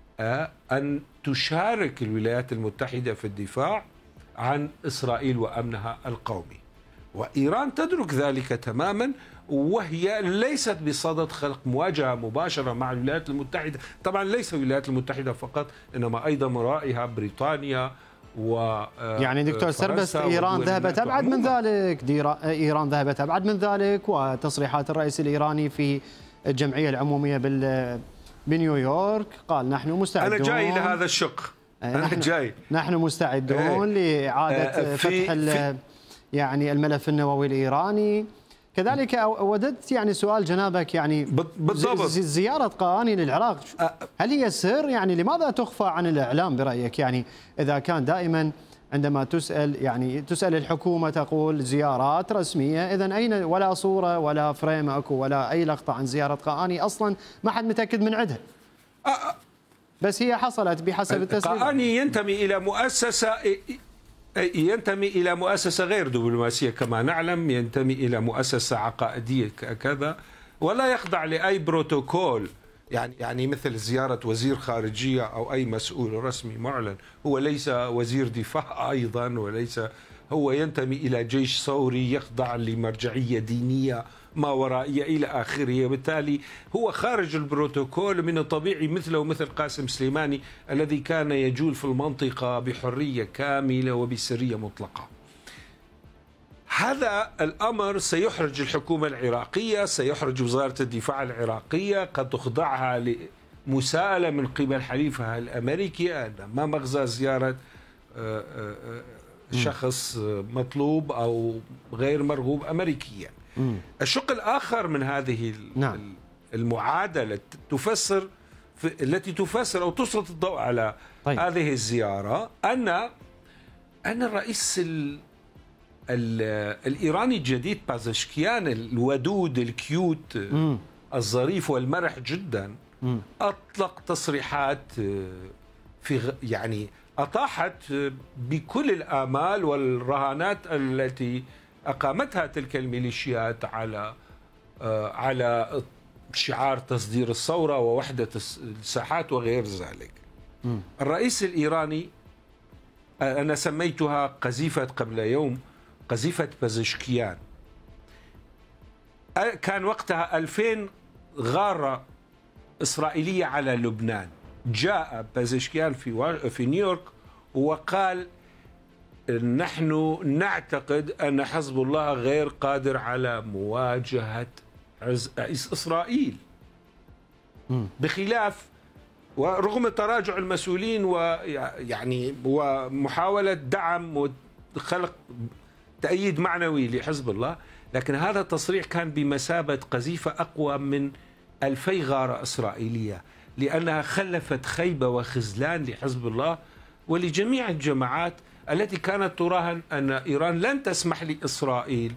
أن تشارك الولايات المتحدة في الدفاع عن إسرائيل وأمنها القومي، وإيران تدرك ذلك تماما، وهي ليست بصدد خلق مواجهة مباشرة مع الولايات المتحدة. طبعا ليس الولايات المتحدة فقط، إنما أيضا من ورائها بريطانيا و يعني دكتور سربست إيران ذهبت أبعد من ذلك، إيران ذهبت أبعد من ذلك، وتصريحات الرئيس الإيراني في الجمعية العمومية بال بنيويورك قال نحن مستعدون. أنا جاي إلى هذا الشق، أنا نحن جاي نحن مستعدون لإعادة فتح يعني الملف النووي الإيراني. كذلك وددت يعني سؤال جنابك، يعني بالضبط زيارة قاآني للعراق هل هي سر؟ يعني لماذا تخفى عن الإعلام برأيك؟ يعني إذا كان دائما عندما تسأل يعني تسأل الحكومة تقول زيارات رسمية، إذن أين ولا صورة ولا فريم أكو ولا أي لقطة عن زيارة قاآني أصلا ما حد متأكد من عدها، بس هي حصلت بحسب التسريب. قاآني ينتمي إلى مؤسسة ينتمي إلى مؤسسة غير دبلوماسية كما نعلم، ينتمي إلى مؤسسة عقائدية كذا، ولا يخضع لأي بروتوكول، يعني يعني مثل زيارة وزير خارجية أو أي مسؤول رسمي معلن. هو ليس وزير دفاع أيضا، وليس هو ينتمي إلى جيش ثوري يخضع لمرجعية دينية ما ورائية إلى آخره، وبالتالي هو خارج البروتوكول. من الطبيعي مثله مثل قاسم سليماني الذي كان يجول في المنطقة بحرية كاملة وبسرية مطلقة. هذا الأمر سيحرج الحكومة العراقية، سيحرج وزارة الدفاع العراقية، قد تخضعها لمساءلة من قبل حليفها الأمريكي أن ما مغزى زيارة شخص مطلوب أو غير مرغوب أمريكيا. الشق الآخر من هذه نعم. المعادلة تفسر التي تفسر أو تسلط الضوء على طيب. هذه الزيارة أن أن الرئيس ال ال الإيراني الجديد بازشكيان الودود الكيوت م. الظريف والمرح جدا م. أطلق تصريحات في يعني أطاحت بكل الآمال والرهانات التي أقامتها تلك الميليشيات على على شعار تصدير الثورة ووحدة الساحات وغير ذلك. م. الرئيس الإيراني أنا سميتها قذيفة قبل يوم، قذيفة بازشكيان. كان وقتها ألفين غارة إسرائيلية على لبنان. جاء بازشكيان في في نيويورك وقال نحن نعتقد أن حزب الله غير قادر على مواجهة إسرائيل، بخلاف ورغم تراجع المسؤولين ويعني ومحاولة دعم وخلق تأييد معنوي لحزب الله، لكن هذا التصريح كان بمثابة قذيفة أقوى من ألفي غارة إسرائيلية، لأنها خلفت خيبة وخذلان لحزب الله ولجميع الجماعات التي كانت تراهن أن إيران لن تسمح لإسرائيل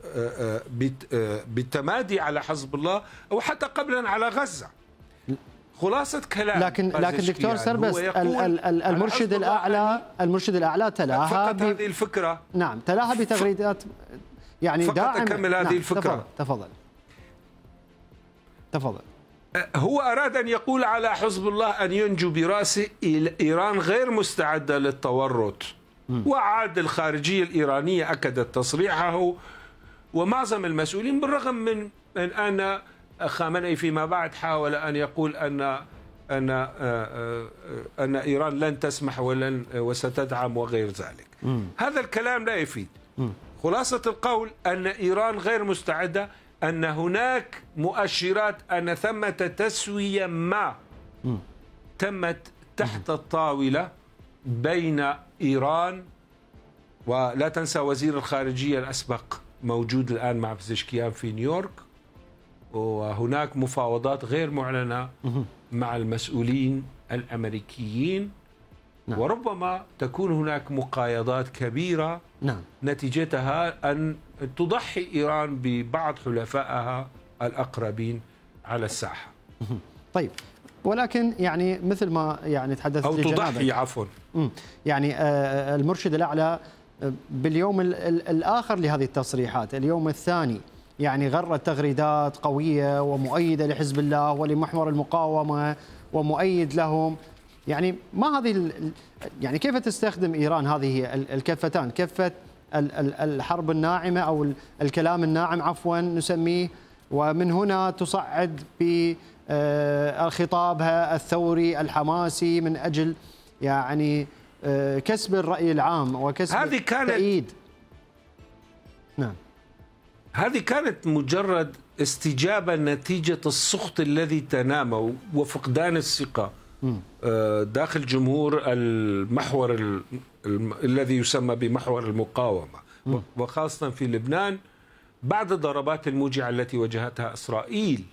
بالتمادي على حزب الله أو حتى قبلا على غزة. خلاصة كلام لكن لكن دكتور سربس المرشد الأعلى المرشد الأعلى تلاها فقط هذه الفكرة. نعم تلاها بتغريدات يعني فقط داعم. أكمل هذه نعم الفكرة. تفضل تفضل. هو أراد أن يقول على حزب الله أن ينجو برأسه إيران غير مستعدة للتورط، وعاد الخارجية الإيرانية أكدت تصريحه، ومعظم المسؤولين بالرغم من أن خامنئي فيما بعد حاول أن يقول أن أن أن إيران لن تسمح ولن وستدعم وغير ذلك. م. هذا الكلام لا يفيد. م. خلاصة القول أن إيران غير مستعدة، أن هناك مؤشرات أن ثمة تسوية ما م. تمت تحت الطاولة بين إيران، ولا تنسى وزير الخارجية الأسبق موجود الآن مع بزشكيان في نيويورك، وهناك مفاوضات غير معلنة مع المسؤولين الأمريكيين. نعم. وربما تكون هناك مقايضات كبيرة. نعم. نتيجتها أن تضحي إيران ببعض حلفائها الأقربين على الساحة. طيب، ولكن يعني مثل ما يعني تحدثت أو تضحي عفوا يعني المرشد الأعلى باليوم الآخر لهذه التصريحات، اليوم الثاني، يعني غرد تغريدات قوية ومؤيدة لحزب الله ولمحور المقاومة ومؤيد لهم. يعني ما هذه يعني كيف تستخدم إيران هذه الكفتان، كفة الحرب الناعمة أو الكلام الناعم عفوا نسميه، ومن هنا تصعد بخطابها الثوري الحماسي من أجل يعني كسب الرأي العام وكسب هذه كانت تأييد. نعم، هذه كانت مجرد استجابة نتيجة السخط الذي تنامه وفقدان الثقة داخل جمهور المحور ال... ال... الذي يسمى بمحور المقاومة، وخاصة في لبنان بعد الضربات الموجعة التي وجهتها إسرائيل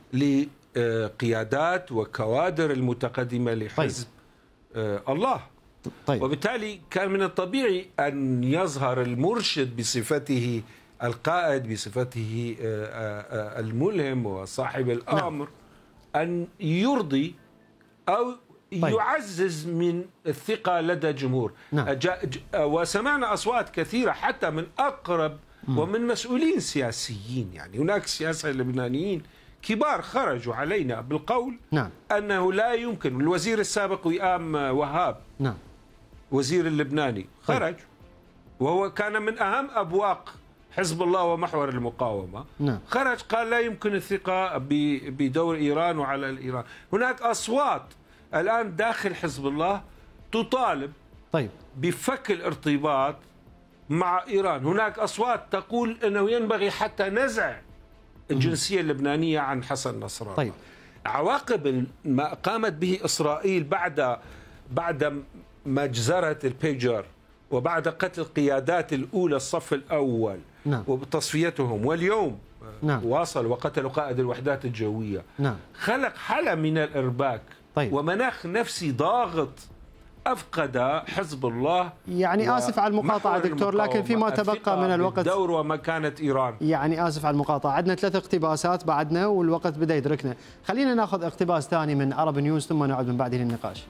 لقيادات وكوادر المتقدمة لحزب الله. طيب. وبالتالي كان من الطبيعي أن يظهر المرشد بصفته القائد، بصفته الملهم وصاحب الأمر، أن يرضي أو طيب. يعزز من الثقة لدى الجمهور. نعم. وسمعنا أصوات كثيرة حتى من أقرب م. ومن مسؤولين سياسيين، يعني هناك سياسة لبنانيين كبار خرجوا علينا بالقول نعم. أنه لا يمكن. الوزير السابق وئام وهاب نعم. وزير اللبناني خرج، طيب. وهو كان من أهم أبواق حزب الله ومحور المقاومة. نعم. خرج قال لا يمكن الثقة بدور إيران وعلى الإيران. هناك أصوات الآن داخل حزب الله تطالب طيب. بفك الارتباط مع إيران. هناك أصوات تقول أنه ينبغي حتى نزع الجنسية اللبنانية عن حسن نصر الله. طيب. عواقب ما قامت به إسرائيل بعد بعد مجزرة البيجر وبعد قتل القيادات الأولى الصف الأول. نعم. وتصفيتهم، واليوم نعم. واصل وقتلوا قائد الوحدات الجوية. نعم. خلق حالة من الإرباك. طيب. ومناخ نفسي ضاغط أفقد حزب الله. يعني آسف على المقاطعة دكتور، لكن فيما تبقى من الوقت دور ومكانة إيران. يعني آسف على المقاطعة، عندنا ثلاث اقتباسات بعدنا والوقت بدأ يدركنا. خلينا ناخذ اقتباس ثاني من عرب نيوز ثم نعود من بعده للنقاش.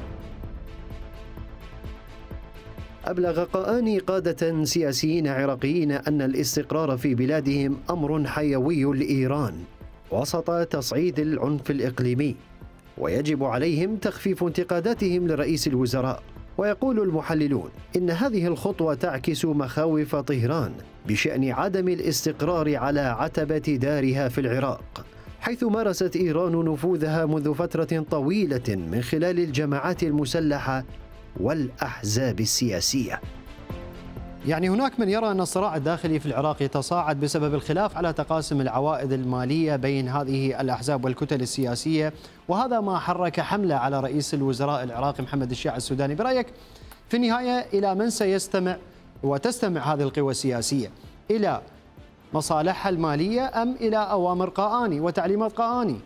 أبلغ قآني قادة سياسيين عراقيين أن الاستقرار في بلادهم أمر حيوي لإيران وسط تصعيد العنف الإقليمي، ويجب عليهم تخفيف انتقاداتهم لرئيس الوزراء. ويقول المحللون إن هذه الخطوة تعكس مخاوف طهران بشأن عدم الاستقرار على عتبة دارها في العراق، حيث مارست إيران نفوذها منذ فترة طويلة من خلال الجماعات المسلحة والأحزاب السياسية. يعني هناك من يرى أن الصراع الداخلي في العراق يتصاعد بسبب الخلاف على تقاسم العوائد المالية بين هذه الأحزاب والكتل السياسية، وهذا ما حرك حملة على رئيس الوزراء العراقي محمد الشيع السوداني. برأيك في النهاية إلى من سيستمع وتستمع هذه القوى السياسية؟ إلى مصالحها المالية أم إلى أوامر قآني وتعليمات قآني؟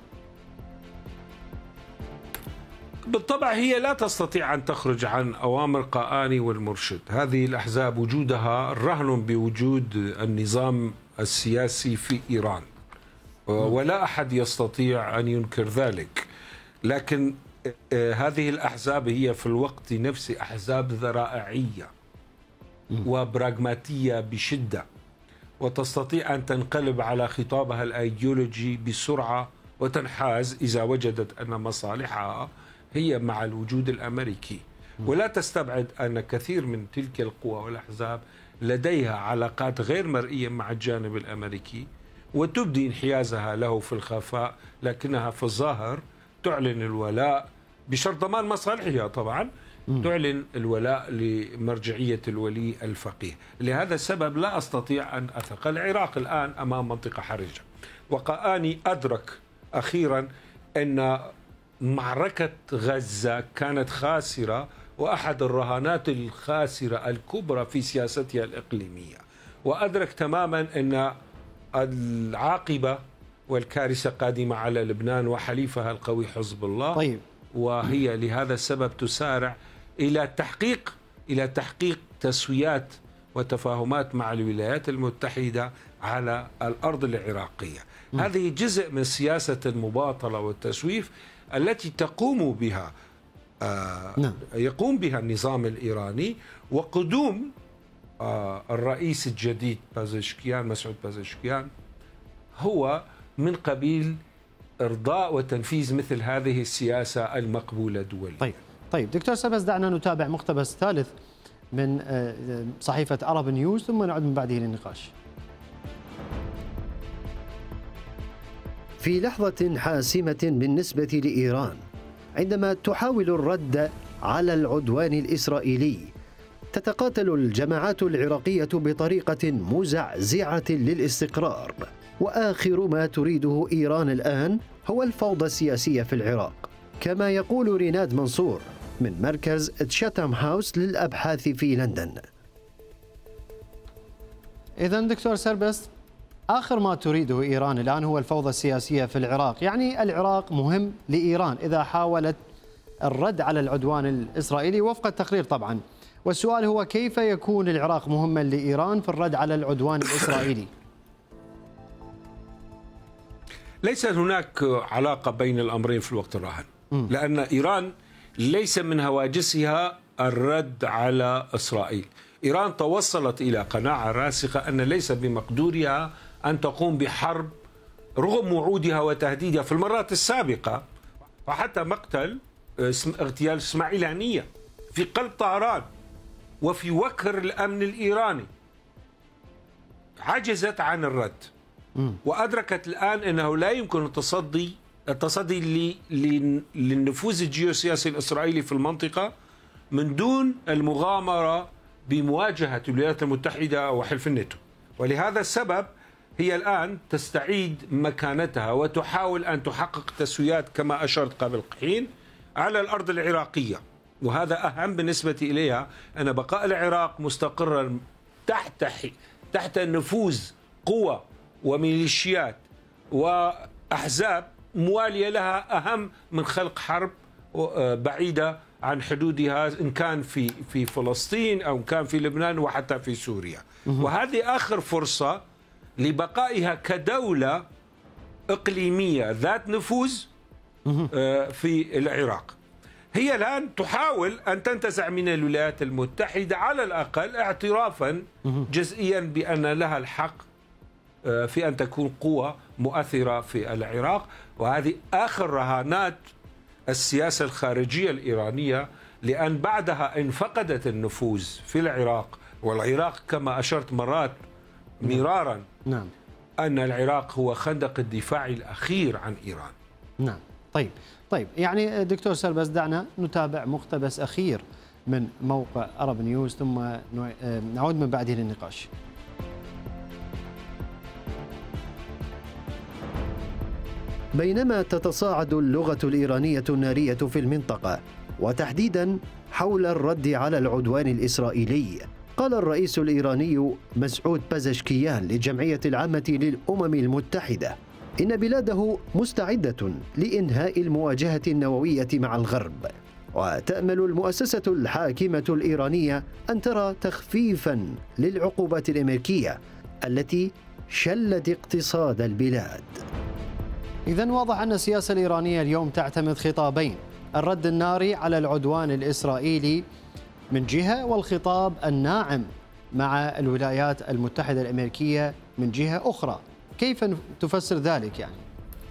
بالطبع هي لا تستطيع أن تخرج عن أوامر قآني والمرشد. هذه الأحزاب وجودها رهن بوجود النظام السياسي في إيران، ولا أحد يستطيع أن ينكر ذلك. لكن هذه الأحزاب هي في الوقت نفسه أحزاب ذرائعية وبراغماتية بشدة، وتستطيع أن تنقلب على خطابها الأيديولوجي بسرعة وتنحاز إذا وجدت أن مصالحها هي مع الوجود الأمريكي. ولا تستبعد أن كثير من تلك القوى والأحزاب لديها علاقات غير مرئية مع الجانب الأمريكي وتبدي انحيازها له في الخفاء، لكنها في الظاهر تعلن الولاء بشرط ضمان مصالحها طبعا، تعلن الولاء لمرجعية الولي الفقيه. لهذا السبب لا أستطيع أن أثق. العراق الآن أمام منطقة حرجة، وقآني أدرك أخيرا أن معركة غزة كانت خاسرة وأحد الرهانات الخاسرة الكبرى في سياستها الإقليمية، وأدرك تماما أن العاقبة والكارثة قادمة على لبنان وحليفها القوي حزب الله. طيب. وهي لهذا السبب تسارع إلى تحقيق إلى تحقيق تسويات وتفاهمات مع الولايات المتحدة على الأرض العراقية. م. هذه جزء من سياسة المباطلة والتسويف التي تقوم بها آه نعم. يقوم بها النظام الإيراني، وقدوم آه الرئيس الجديد بازشكيان مسعود بازشكيان هو من قبيل إرضاء وتنفيذ مثل هذه السياسة المقبولة دوليا. طيب طيب دكتور سربس، دعنا نتابع مقتبس ثالث من صحيفة عرب نيوز ثم نعود من بعده للنقاش. في لحظة حاسمة بالنسبة لإيران عندما تحاول الرد على العدوان الإسرائيلي، تتقاتل الجماعات العراقية بطريقة مزعزعة للاستقرار، وآخر ما تريده إيران الآن هو الفوضى السياسية في العراق، كما يقول ريناد منصور من مركز تشاتام هاوس للأبحاث في لندن. إذن دكتور سربس، آخر ما تريده إيران الآن هو الفوضى السياسية في العراق، يعني العراق مهم لإيران إذا حاولت الرد على العدوان الإسرائيلي وفق التقرير طبعا، والسؤال هو كيف يكون العراق مهما لإيران في الرد على العدوان الإسرائيلي؟ ليس هناك علاقة بين الأمرين في الوقت الراهن، لأن إيران ليس من هواجسها الرد على إسرائيل. إيران توصلت إلى قناعة راسخة أن ليس بمقدورها أن تقوم بحرب رغم وعودها وتهديدها في المرات السابقة، وحتى مقتل اغتيال إسماعيل هنية في قلب طهران وفي وكر الأمن الإيراني. عجزت عن الرد، وأدركت الآن أنه لا يمكن التصدي التصدي للنفوذ الجيوسياسي الإسرائيلي في المنطقة من دون المغامرة بمواجهة الولايات المتحدة وحلف الناتو. ولهذا السبب هي الآن تستعيد مكانتها وتحاول أن تحقق تسويات كما أشرت قبل حين على الأرض العراقية، وهذا أهم بالنسبة إليها، أن بقاء العراق مستقرا تحت تحت نفوذ قوى وميليشيات وأحزاب موالية لها أهم من خلق حرب بعيدة عن حدودها، إن كان في في فلسطين أو إن كان في لبنان وحتى في سوريا. وهذه آخر فرصة لبقائها كدولة إقليمية ذات نفوذ في العراق. هي الآن تحاول أن تنتزع من الولايات المتحدة على الأقل اعترافا جزئيا بأن لها الحق في أن تكون قوة مؤثرة في العراق. وهذه آخر رهانات السياسة الخارجية الإيرانية، لأن بعدها إن فقدت النفوذ في العراق، والعراق كما أشرت مرات مرارا نعم أن العراق هو خندق الدفاع الأخير عن إيران. نعم. طيب طيب يعني دكتور سربس، دعنا نتابع مقتبس أخير من موقع عرب نيوز ثم نعود من بعده للنقاش. بينما تتصاعد اللغة الإيرانية النارية في المنطقة، وتحديدا حول الرد على العدوان الإسرائيلي، قال الرئيس الإيراني مسعود بازشكيان للجمعية العامة للأمم المتحدة إن بلاده مستعدة لإنهاء المواجهة النووية مع الغرب، وتأمل المؤسسة الحاكمة الإيرانية أن ترى تخفيفا للعقوبات الأمريكية التي شلت اقتصاد البلاد. إذن واضح أن السياسة الإيرانية اليوم تعتمد خطابين: الرد الناري على العدوان الإسرائيلي من جهة، والخطاب الناعم مع الولايات المتحدة الأمريكية من جهة أخرى. كيف تفسر ذلك يعني؟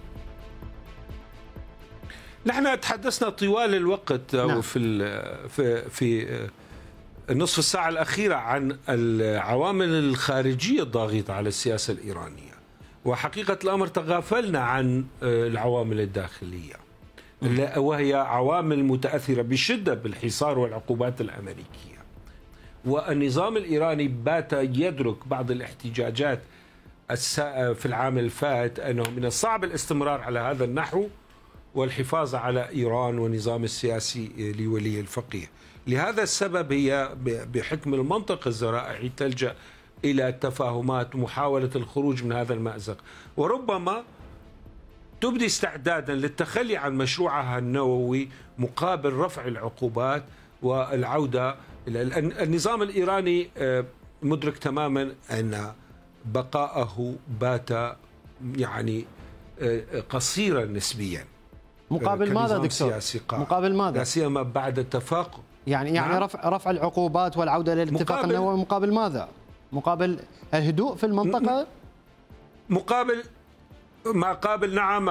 نحن تحدثنا طوال الوقت نعم. في في في النصف الساعة الأخيرة عن العوامل الخارجية الضاغطة على السياسة الإيرانية، وحقيقة الأمر تغافلنا عن العوامل الداخلية وهي عوامل متأثرة بشدة بالحصار والعقوبات الأمريكية. والنظام الإيراني بات يدرك بعض الاحتجاجات في العام الفات أنه من الصعب الاستمرار على هذا النحو والحفاظ على إيران والنظام السياسي لولي الفقيه. لهذا السبب هي بحكم المنطق الزرائعي تلجأ إلى تفاهمات محاولة الخروج من هذا المأزق، وربما تبدي استعدادا للتخلي عن مشروعها النووي مقابل رفع العقوبات والعودة إلى النظام الإيراني. مدرك تماما أن بقاءه بات يعني قصيرا نسبيا. مقابل ماذا دكتور؟ مقابل ماذا؟ لا سيما بعد التفاقم. يعني يعني نعم. رفع رفع العقوبات والعودة للاتفاق النووي مقابل ماذا؟ مقابل الهدوء في المنطقة؟ مقابل ما قابل نعم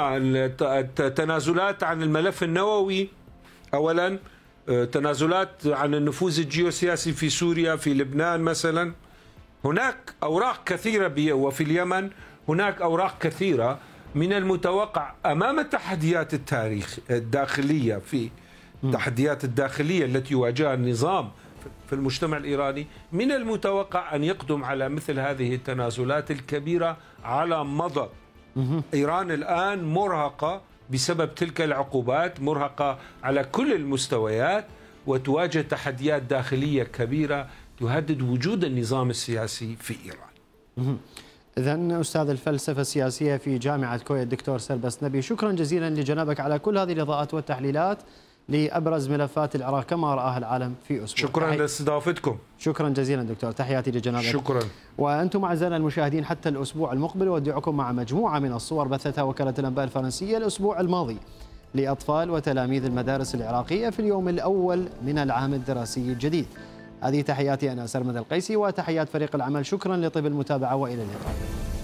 التنازلات عن الملف النووي أولا، تنازلات عن النفوذ الجيوسياسي في سوريا، في لبنان مثلا. هناك أوراق كثيرة وفي اليمن هناك أوراق كثيرة من المتوقع أمام التحديات التاريخ الداخلية في التحديات الداخلية التي يواجهها النظام في المجتمع الإيراني، من المتوقع أن يقدم على مثل هذه التنازلات الكبيرة على مضض. إيران الآن مرهقة بسبب تلك العقوبات، مرهقة على كل المستويات، وتواجه تحديات داخلية كبيرة تهدد وجود النظام السياسي في إيران. إذن أستاذ الفلسفة السياسية في جامعة كويت الدكتور سربس نبي، شكرا جزيلا لجنابك على كل هذه الإضاءات والتحليلات لأبرز ملفات العراق كما رآها العالم في أسبوع. شكرا لاستضافتكم. شكرا جزيلا دكتور، تحياتي لجنابك. شكرا. وأنتم أعزائنا المشاهدين حتى الأسبوع المقبل أودعكم مع مجموعة من الصور بثتها وكالة الأنباء الفرنسية الأسبوع الماضي لأطفال وتلاميذ المدارس العراقية في اليوم الأول من العام الدراسي الجديد. هذه تحياتي أنا سرمد القيسي وتحيات فريق العمل، شكرا لطيب المتابعة وإلى اللقاء.